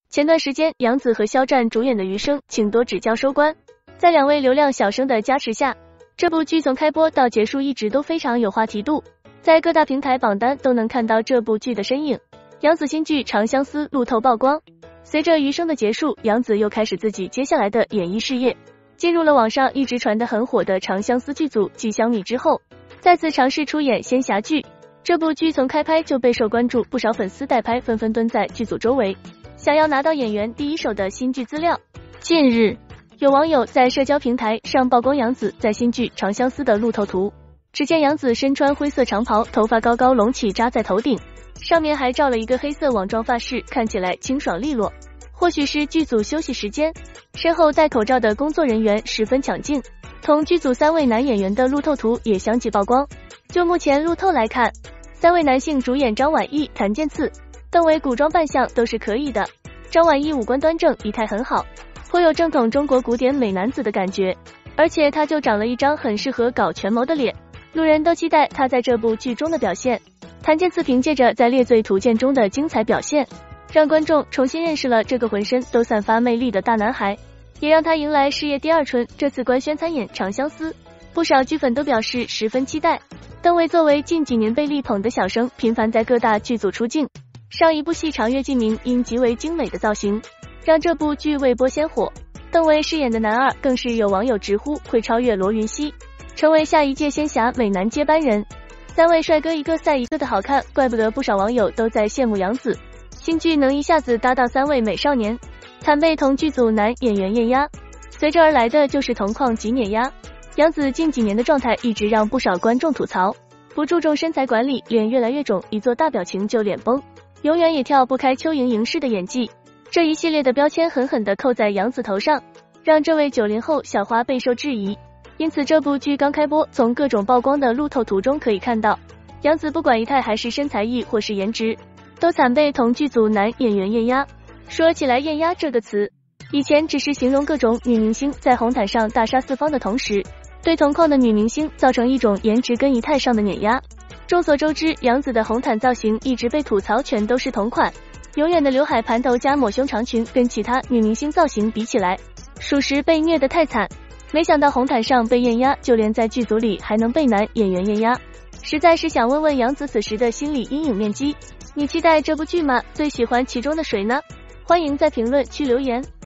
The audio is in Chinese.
前段时间，杨紫和肖战主演的《余生》，请多指教收官。在两位流量小生的加持下，这部剧从开播到结束一直都非常有话题度，在各大平台榜单都能看到这部剧的身影。杨紫新剧《长相思》路透曝光，随着《余生》的结束，杨紫又开始自己接下来的演艺事业，进入了网上一直传得很火的《长相思》剧组继香米之后，再次尝试出演仙侠剧。这部剧从开拍就备受关注，不少粉丝代拍纷纷蹲在剧组周围，想要拿到演员第一手的新剧资料。近日，有网友在社交平台上曝光杨紫在新剧《长相思》的路透图，只见杨紫身穿灰色长袍，头发高高隆起扎在头顶，上面还罩了一个黑色网状发饰，看起来清爽利落。或许是剧组休息时间，身后戴口罩的工作人员十分抢镜，同剧组3位男演员的路透图也相继曝光。就目前路透来看，3位男性主演张晚意、谭健次、邓为古装扮相都是可以的。张晚意五官端正，仪态很好，颇有正统中国古典美男子的感觉，而且他就长了一张很适合搞权谋的脸，路人都期待他在这部剧中的表现。谭健次凭借着在《猎罪图鉴》中的精彩表现，让观众重新认识了这个浑身都散发魅力的大男孩，也让他迎来事业第二春。这次官宣参演《长相思》，不少剧粉都表示十分期待。邓为作为近几年被力捧的小生，频繁在各大剧组出镜，上一部戏《长月烬明》因极为精美的造型，让这部剧未播先火。邓为饰演的男二更是有网友直呼会超越罗云熙，成为下一届仙侠美男接班人。3位帅哥一个赛一个的好看，怪不得不少网友都在羡慕杨紫新剧能一下子搭到3位美少年，惨被同剧组男演员艳压，随之而来的就是同框及碾压。杨紫近几年的状态一直让不少观众吐槽，不注重身材管理，脸越来越肿，一做大表情就脸崩，永远也跳不开邱莹莹式的演技。这一系列的标签狠狠地扣在杨紫头上，让这位90后小花备受质疑。因此这部剧刚开播，从各种曝光的路透图中可以看到，杨紫不管仪态还是身材艺或是颜值，都惨被同剧组男演员艳压。说起来艳压这个词，以前只是形容各种女明星在红毯上大杀四方的同时，对同框的女明星造成一种颜值跟仪态上的碾压。众所周知，杨紫的红毯造型一直被吐槽全都是同款，永远的刘海盘头加抹胸长裙，跟其他女明星造型比起来，属实被虐得太惨。没想到红毯上被艳压，就连在剧组里还能被男演员艳压，实在是想问问杨紫此时的心理阴影面积。你期待这部剧吗？最喜欢其中的谁呢？欢迎在评论区留言。